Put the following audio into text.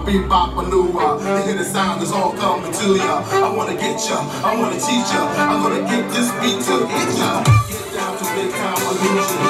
bebop maneuver. You hear the sound that's all coming to ya. I wanna get ya, I wanna teach ya. I'm gonna get this beat to get ya. Get down to big time illusion.